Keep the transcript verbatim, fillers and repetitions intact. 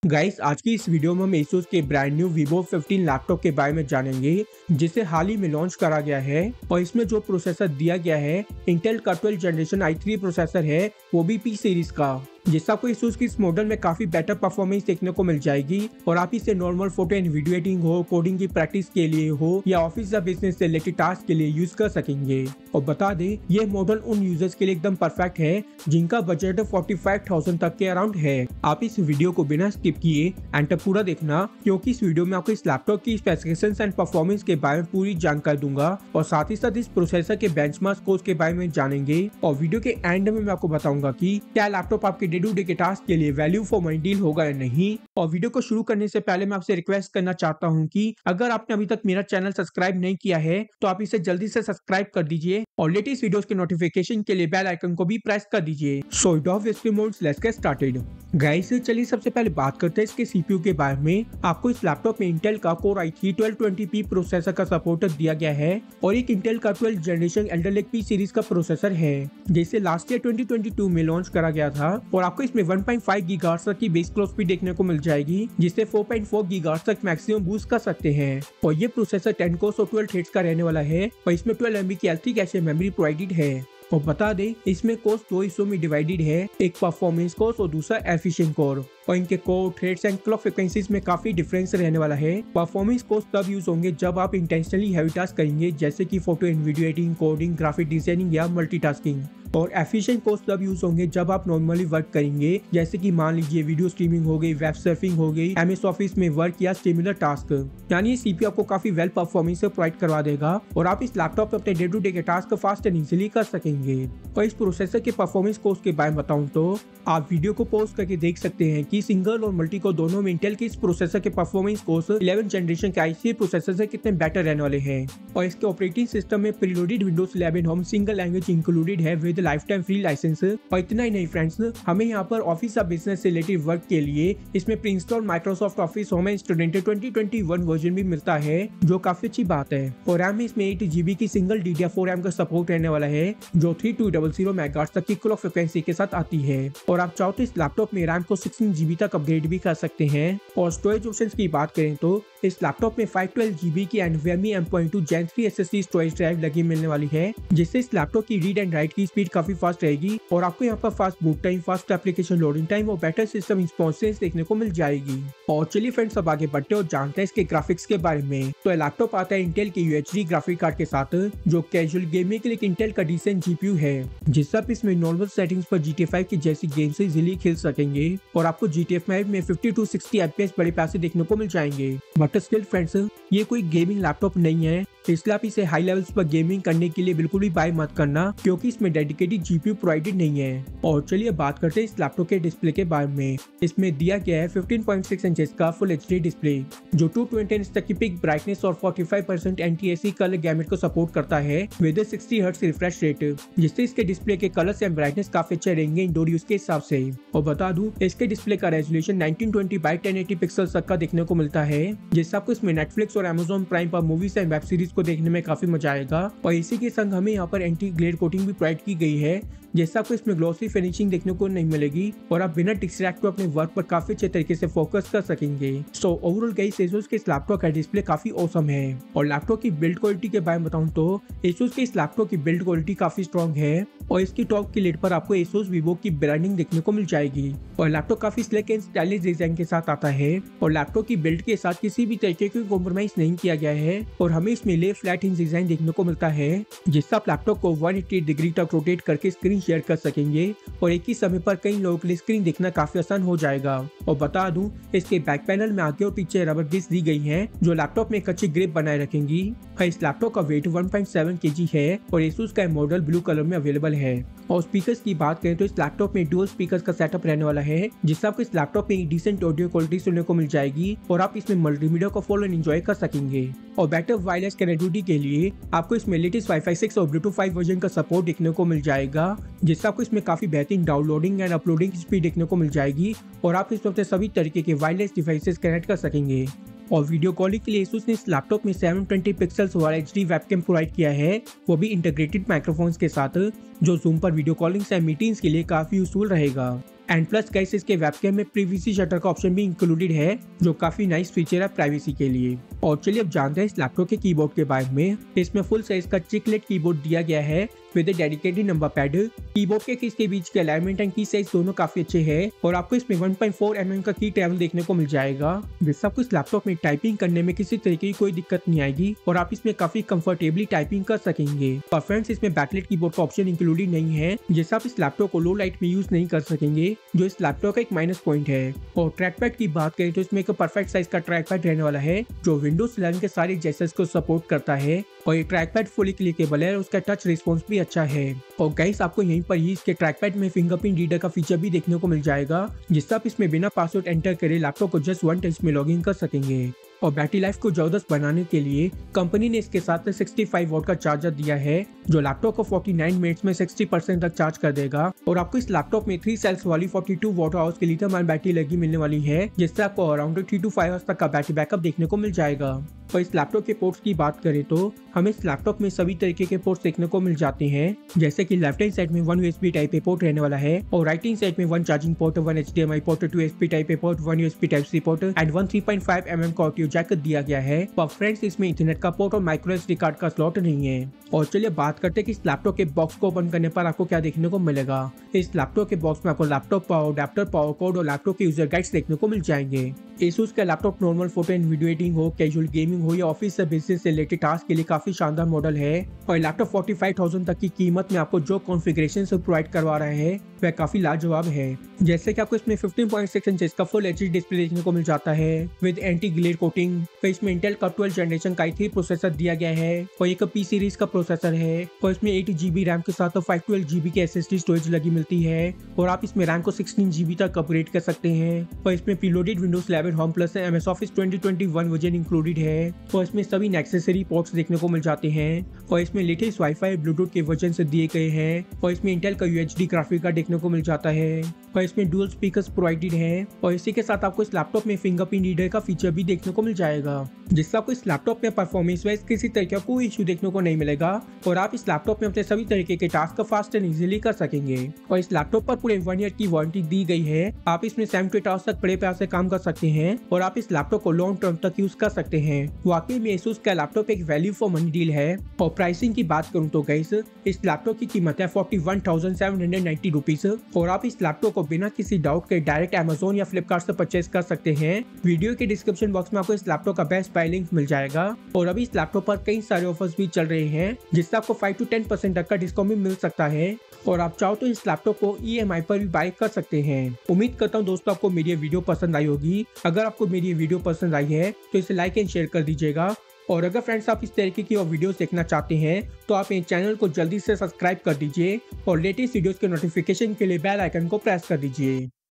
Guys आज की इस वीडियो में हम एसुस के brand new Vivo fifteen laptop के बारे में जानेंगे जिसे हाल ही में लॉन्च करा गया है और इसमें जो प्रोसेसर दिया गया है इंटेल का twelfth generation i three processor है, वो भी पी सीरीज का, जिससे आपको एसुस की इस मॉडल में काफी बेटर परफॉर्मेंस देखने को मिल जाएगी और आप इसे normal photo and video editing हो, कोडिंग की प्रैक्टिस के लिए हो या ऑफिस या बिजनेस से रिलेटेड टास्क के लिए यूज कर सकेंगे। और बता दें ये मॉडल उन यूजर्स के लिए एकदम परफेक्ट है जिनका बजट फोर्टी फाइव थाउजेंड तक के अराउंड है। आप इस वीडियो को बिना स्किप किए एंड तक पूरा देखना, क्योंकि इस वीडियो में आपको इस लैपटॉप की स्पेसिफिकेशंस एंड परफॉर्मेंस के बारे में पूरी जानकारी दूंगा और साथ ही साथ इस प्रोसेसर के बेंचमार्क स्कोर्स के बारे में जानेंगे। और वीडियो के एंड में मैं आपको बताऊंगा कि क्या लैपटॉप आपके डे टू डे के टास्क के लिए वैल्यू फॉर मनी डील होगा या नहीं। और वीडियो को शुरू करने से पहले मैं आपसे रिक्वेस्ट करना चाहता हूं कि अगर आपने अभी तक मेरा चैनल सब्सक्राइब नहीं किया है तो आप इसे जल्दी से सब्सक्राइब कर दीजिए और लेटेस्ट वीडियोस के नोटिफिकेशन के लिए बेल आइकन को भी प्रेस कर दीजिए। So without wasting modes let's get started. Guys चलिए सबसे पहले बात करते हैं इसके सीपीयू के बारे में। आपको इस लैपटॉप में इंटेल का core i three twelve twenty P processor का सपोर्ट दिया गया है और एक इंटेल का twelfth generation Alder Lake P series का प्रोसेसर है जिसे last year twenty twenty two में लॉन्च करा गया था। और आपको इसमें वन पॉइंट फाइव गीगाहर्ट्ज तक की बेस क्लॉक स्पीड देखने को मिल जाएगी, जिससे फोर पॉइंट फोर गीगाहर्ट्ज तक मैक्सिमम बूस्ट कर सकते हैं। और ये प्रोसेसर टेन कोर्स और ट्वेल्व थ्रेड्स का रहने वाला है और इसमें ट्वेल्व एमबी की L three cache memory provided है। और बता दें इसमें कोर्स दो हिस्सों में डिवाइडेड है, एक परफॉर्मेंस कोर्स और दूसरा एफिशिएंट कोर। और इनके core threads and clock frequencies में काफी डिफरेंस रहने वाला है। परफॉर्मेंस कोर्स तब यूज होंगे जब आप इंटेंशनली हैवी टास्क करेंगे, जैसे कि photo and video editing, coding, graphic designing या मल्टीटास्किंग। और एफिशिएंट कोर्स तब यूज होंगे जब आप नॉर्मली वर्क करेंगे, जैसे कि मान लीजिए वीडियो स्ट्रीमिंग हो गई, वेब सर्फिंग हो गई, एमएस ऑफिस में वर्क या सिमिलर टास्क। यानी ये सीपीयू आपको काफी वेल परफॉर्मेंस प्रोवाइड करवा देगा और आप इस लैपटॉप पे अपने डे टू डे के टास्क फास्ट एंड इजीली कर सकेंगे। और इस प्रोसेसर के परफॉर्मेंस कोर्स के बारे में बताऊं तो आप वीडियो को पॉज करके देख सकते हैं कि सिंगल और मल्टी को दोनों में इंटेल के इस प्रोसेसर के परफॉर्मेंस कोर्स इलेवन जनरेशन के आई थ्री प्रोसेसर से कितने बेटर रहने वाले हैं। और इसके ऑपरेटिंग सिस्टम में preloaded Windows eleven home single language included है with life time free license. और इतना ही नहीं फ्रेंड्स, हमें यहाँ पर ऑफिस या बिजनेस से रिलेटेड वर्क के लिए इसमें pre install Microsoft Office home and student twenty twenty one version भी मिलता है, जो काफी अच्छी बात है। और रैम में इसमें एट जीबी की single D D R four RAM का सपोर्ट रहने वाला है, जो three two double zero megahertz तक की क्लॉक फ्रीक्वेंसी के साथ आती है। और आप चाहो तो इस लैपटॉप में रैम को सिक्सटीन जीबी तक अपग्रेड भी कर सकते हैं। और स्टोरेज ऑप्शंस की बात करें तो इस लैपटॉप में फाइव ट्वेल्व जीबी की NVMe M point two gen three SSD storage drive लगी मिलने वाली है, जिससे इस लैपटॉप की रीड एंड राइट की स्पीड काफी फास्ट रहेगी और आपको यहाँ पर fast boot time, fast application loading time और बेटर सिस्टम रिस्पॉन्सिवनेस देखने को मिल जाएगी। और चलिए फ्रेंड्स अब आगे बढ़ते और जानते हैं इसके ग्राफिक्स के बारे में। तो लैपटॉप आता है इंटेल के यूएचडी ग्राफिक कार्ड के साथ, जो कैजुअल गेमिंग के लिए इंटेल का डिसेंट जीपीयू है, जिससे आप इसमें नॉर्मल सेटिंग्स पर जी टी ए फाइव की जैसी गेम से इजीली खेल सकेंगे और आपको जी टी ए फाइव में फिफ्टी टू सिक्सटी एफपीएस बड़े पैसे देखने को मिल जाएंगे। बट स्टिल फ्रेंड्स, ये कोई गेमिंग लैपटॉप नहीं है, इसलिए आप इसे हाई लेवल्स पर गेमिंग करने के लिए बिल्कुल भी बाय मत करना, क्योंकि इसमें डेडिकेटेड जीपीयू प्रोवाइडेड नहीं है। और चलिए बात करते हैं इस लैपटॉप के डिस्प्ले के बारे में। इसमें दिया गया है फिफ्टीन पॉइंट सिक्स इंचेस का फुल एचडी डिस्प्ले, जो टू ट्वेंटी इंच तक की पिक ब्राइटनेस और forty five percent NTSC colour gamut को सपोर्ट करता है with sixty hertz refresh rate, जिससे इसके डिस्प्ले के कलर्स एंड ब्राइटनेस काफी अच्छे रहेंगे इंडोर यूज के हिसाब से। और बता दूं इसके डिस्प्ले का resolution nineteen twenty by ten eighty pixel तक का देखने को मिलता है, जिससे आपको इसमें नेटफ्लिक्स और अमेज़न प्राइम पर मूवीज एंड वेब सीरीज को देखने में काफी मजा आएगा। और इसी के संग हमें यहाँ पर एंटी ग्लेयर कोटिंग भी प्रोवाइड की गई है, जैसा आपको इसमें ग्लॉसी फिनिशिंग देखने को नहीं मिलेगी और आप बिना डिस्ट्रैक्ट को अपने वर्क पर काफी अच्छे तरीके से फोकस कर सकेंगे। सो ओवरऑल गाइस एसुस के इस लैपटॉप का डिस्प्ले काफी ऑसम है। और लैपटॉप की बिल्ड क्वालिटी के बारे में बताऊं तो एसुस के इस लैपटॉप की बिल्ड क्वालिटी काफी स्ट्रॉन्ग है और इसकी टॉप की लिड पर आपको एसुस वीवो की ब्रांडिंग देखने को मिल जाएगी। और लैपटॉप काफी स्लिक एंड स्टाइलिश डिजाइन के साथ आता है और लैपटॉप की बिल्ड के साथ किसी भी तरीके की कॉम्प्रोमाइज नहीं किया गया है और हमें इसमें ले फ्लैट हिंज डिजाइन देखने को मिलता है, जिससे आप लैपटॉप को वन एटी डिग्री तक रोटेट करके स्क्रीन शेयर कर सकेंगे और एक ही समय पर कई लोगों के लिए स्क्रीन देखना काफी आसान हो जाएगा। और बता दूं इसके बैक पैनल में आगे और पीछे रबर डिस्क दी गई हैं, जो लैपटॉप में एक अच्छी ग्रिप बनाए रखेंगी। इस लैपटॉप का weight one point seven KG है और एसुस का मॉडल ब्लू कलर में अवेलेबल है। और स्पीकर्स की बात करें तो इस लैपटॉप में डुअल स्पीकर्स का सेटअप रहने वाला है, जिससे आपको इस लैपटॉप में डिसेंट ऑडियो क्वालिटी सुनने को मिल जाएगी और आप इसमें मल्टीमीडिया को फुल एंजॉय कर सकेंगे। और बेटर वायरलेस कनेक्टिविटी के लिए आपको इसमें लेटेस्ट वाईफाई सिक्स और ब्लूटूथ फाइव वर्जन का सपोर्ट देखने को मिल जाएगा, जिससे आपको इसमें काफी बेहतरीन डाउनलोडिंग एंड अपलोडिंग की स्पीड देखने को मिल जाएगी और आप इसमें अपने सभी तरीके के वायरलेस डिवाइसेस कनेक्ट कर सकेंगे। और वीडियो कॉलिंग के लिए एसुस ने इस लैपटॉप में सेवन ट्वेंटी पिक्सल्स वाला एचडी वेबकैम प्रोवाइड किया है, वो भी इंटीग्रेटेड माइक्रोफोन्स के साथ, जो जूम पर वीडियो कॉलिंग से मीटिंग्स के लिए काफी यूजफुल रहेगा। एंड प्लस गाइस इसके वेबकैम में प्रिवेसी शटर का ऑप्शन भी इंक्लूडेड है, जो काफी नाइस फीचर है प्राइवेसी के लिए। और चलिए अब जानते हैं इस लैपटॉप के कीबोर्ड के बारे में। इसमें फुल साइज का चिकलेट कीबोर्ड दिया गया है with dedicated number pad. Keyboard के कीज के बीच के अलाइनमेंट एंड की साइज दोनों काफी अच्छे हैं और आपको इसमें one point four M M का की ट्रैवल देखने को मिल जाएगा, जिससे आपको इस लैपटॉप में टाइपिंग करने में किसी तरीके की कोई दिक्कत नहीं आएगी और आप इसमें काफी कंफर्टेबली टाइपिंग कर सकेंगे। और फ्रेंड्स इसमें बैकलाइट कीबोर्ड का ऑप्शन इंक्लूडेड नहीं है, जिससे आप इस लैपटॉप को लो लाइट में यूज नहीं कर सकेंगे, जो इस लैपटॉप का एक माइनस पॉइंट है। और ट्रैक पैड की बात करें तो इसमें एक परफेक्ट साइज का ट्रैक पैड रहने वाला है, जो विंडोज इलेवन के सारे जेस्चर्स को सपोर्ट करता है और ये ट्रैक पैड फुली क्लिकेबल है और उसका टच रिस्पॉन्स भी अच्छा है। और गाइस आपको यहीं पर ही इसके ट्रैक पैड में फिंगरप्रिंट रीडर का फीचर भी देखने को मिल जाएगा, जिससे आप इसमें बिना पासवर्ड एंटर करे लैपटॉप को जस्ट वन टच में लॉगिन कर सकेंगे। और बैटरी लाइफ को जबरदस्त बनाने के लिए कंपनी ने इसके साथ सिक्सटी फाइव वॉट का चार्जर दिया है, जो लैपटॉप को फोर्टी नाइन मिनट्स में सिक्सटी परसेंट तक चार्ज कर देगा। और आपको इस लैपटॉप में थ्री सेल्स वाली फोर्टी टू वॉट आवर्स की लिथियम आयन बैटरी लगी मिलने वाली है, जिससे आपको around three two five hours तक का बैटरी बैकअप देखने को मिल जाएगा। और इस लैपटॉप के पोर्ट्स की बात करें तो हमें इस लैपटॉप में सभी तरीके के पोर्ट्स देखने को मिल जाते हैं, जैसे कि लेफ्ट हैंड साइड में one USB type A port रहने वाला है और राइट हैंड साइड में one charging port, one HDMI port, two USB type A port, one USB type C port and one three point five m M का audio jack दिया गया है। पर फ्रेंड्स इसमें इंटरनेट का पोर्ट और micro SD card का slot नहीं है। और चलिए बात करते हैं कि इस लैपटॉप के बॉक्स को ओपन करने पर आपको क्या देखने को मिलेगा। इस लैपटॉप के बॉक्स में आपको laptop power adapter, power cord और लैपटॉप के यूजर गाइड्स देखने को मिल जाएंगे। एसूस का laptop normal photo and video editing हो, कैजुअल गेमिंग हो या ऑफिस से बिजनेस से रिलेटेड टास्क के लिए काफी शानदार मॉडल है। और लैपटॉप फोर्टी फाइव थाउजेंड तक की कीमत में आपको जो कॉन्फ़िगरेशन से प्रोवाइड करवा रहा है वह काफी लाजवाब है। जैसे कि आपको इसमें फिफ्टीन पॉइंट सिक्स इंचेस का फुल एचडी डिस्प्ले देखने को मिल जाता है विद एंटी ग्लेयर कोटिंग। तो इसमें इंटेल का ट्वेल्व जनरेशन का आई थ्री प्रोसेसर दिया गया है और एक पी सीरीज का प्रोसेसर है और इसमें एट जीबी रैम के साथ फाइव ट्वेल्व जीबी की एसएसडी स्टोरेज लगी मिलती है और आप इसमें रैम को सिक्सटीन जीबी तक अपग्रेड कर सकते हैं। और इसमें preloaded Windows eleven Home plus M S Office twenty twenty one version included है और इसमें सभी नेसेसरी पोर्ट्स देखने को मिल जाते हैं और इसमें लेटेस्ट वाईफाई ब्लूटूथ के वर्जन से दिए गए हैं और इसमें इंटेल का यूएचडी ग्राफिक कार्ड देखने को मिल जाता है और इसमें डुअल स्पीकर्स प्रोवाइडेड हैं और इसी के साथ आपको इस लैपटॉप में फिंगरप्रिंट रीडर का फीचर भी देखने को मिल जाएगा, जिससे आपको इस लैपटॉप में परफॉर्मेंस वाइज किसी तरह का कोई इश्यू देखने को नहीं मिलेगा और आप इस लैपटॉप में अपने सभी तरीके के टास्क फास्ट एंड इजीली कर सकेंगे। और इस लैपटॉप पर पूरे वन ईयर की वारंटी दी गई है। आप इसमें सेवेंटी एट आवर्स तक बड़े प्यार से काम कर सकते हैं और आप इस लैपटॉप को लॉन्ग टर्म तक यूज कर सकते हैं। वाकई में एसूस का लैपटॉप एक वैल्यू फॉर मनी डील है। और प्राइसिंग की बात करूं तो गाइस इस लैपटॉप की कीमत है forty one thousand seven hundred ninety rupees और आप इस लैपटॉप को बिना किसी डाउट के डायरेक्ट अमेज़न या फ्लिपकार्ट से परचेज कर सकते हैं। वीडियो के डिस्क्रिप्शन बॉक्स में आपको इस लैपटॉप का बेस्ट बाय लिंक मिल जाएगा और अभी इस लैपटॉप पर कई सारे ऑफर्स भी चल रहे हैं, जिससे आपको फाइव टू टेन परसेंट तक का डिस्काउंट भी मिल सकता है और आप चाहो तो इस लैपटॉप को ईएमआई पर भी बाय कर सकते हैं। उम्मीद करता हूँ दोस्तों आपको मेरी वीडियो पसंद आई होगी। अगर आपको मेरी वीडियो पसंद आई है तो इसे लाइक एंड शेयर कर दीजिएगा और अगर फ्रेंड्स आप इस तरीके की और वीडियोस देखना चाहते हैं तो आप इस चैनल को जल्दी से सब्सक्राइब कर दीजिए और लेटेस्ट वीडियोस के नोटिफिकेशन के लिए बेल आइकन को प्रेस कर दीजिए।